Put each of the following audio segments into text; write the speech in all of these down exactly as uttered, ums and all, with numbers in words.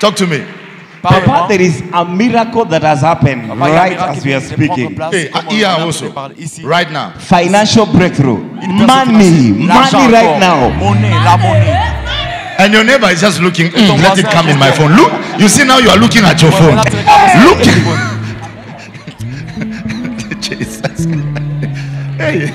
Talk to me. Papa, there is a miracle that has happened Papa, right as we are speaking. Hey, here also, right now. Financial breakthrough. Money, money right now. Money, la money. And your neighbor is just looking, mm, let it come in my phone. Look, you see now you are looking at your phone. Look. Jesus. Hey.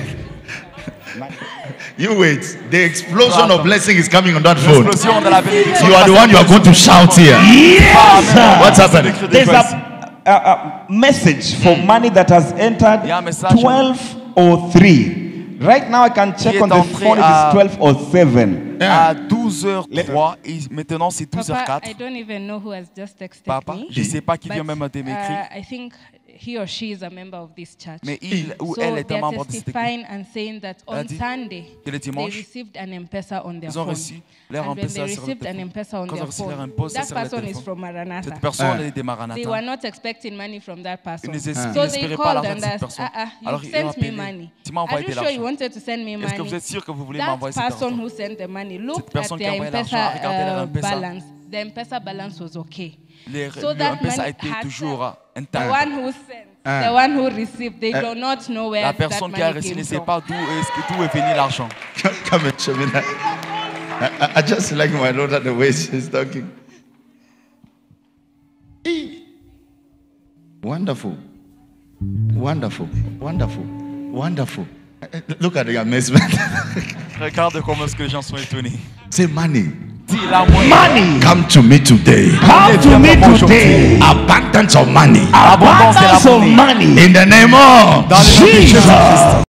You wait. The explosion of blessing is coming on that phone. You are the one you are going to shout here. Yes. What's happening? There's a, a, a message for money that has entered twelve oh three. Right now I can check on the phone. It is twelve oh seven. À douze heures trois et maintenant c'est douze heures quatre. I don't even know who has just texted Papa, me. je sais pas qui vient même de m'écrire. I think he or she is a member of this church. Mais il ou so elle est un membre de cette église. And saying that on Sunday que le dimanche, they received an MPESA on their ils ont phone. reçu leur and when they MPESA sur le received an MPESA on Quand their ils ont reçu leur phone, MPESA that sur le person is téléphone. from Maranatha. Cette personne est de Maranatha. They were not expecting money from that person. Ils ne So espéraient they pas called l'argent de and cette asked, personne. ah, ah, Alors you ils ont sent me appelé. money. Tu m'as Are envoyé you de sure you l'argent. wanted to send me money? Est-ce que vous êtes sûr que vous voulez That m'envoyer cet person argent? who sent the money looked Cette personne at qui a their envoyé l'argent a regardé MPESA leur uh, MPESA. balance. The MPESA balance was okay. Les, So le that MPESA money était had toujours the intact. one who sent, the one who received, they do not know where La that personne qui a money reçu came ne sait from. pas d'où est, d'où est venu l'argent. Come and show me that. I, I just like my daughter the way she's talking. Wonderful. Wonderful. Wonderful. Wonderful. Look at the amazement. Regarde comment est-ce que les gens sont étonnés. Say money. Dis la Money. Come to me today. Come to me today. Abundance of money. Abundance of money. In the name of Dans le nom de Jesus. Jésus-Christ.